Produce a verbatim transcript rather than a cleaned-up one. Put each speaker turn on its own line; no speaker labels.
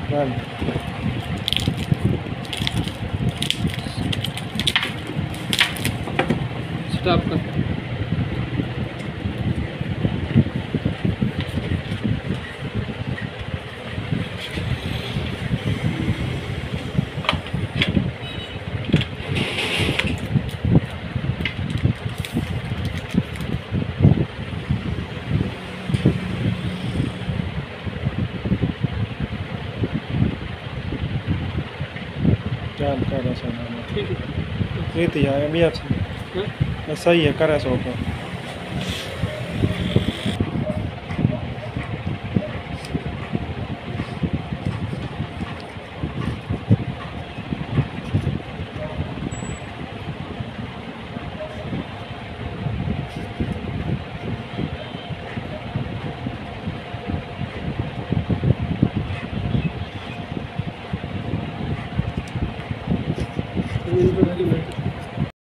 Done.
Stop कर।
Done कर सोना
ठीक है।
ये तो यार मी अच्छा
हाँ?
सही है कर सो को
इन पर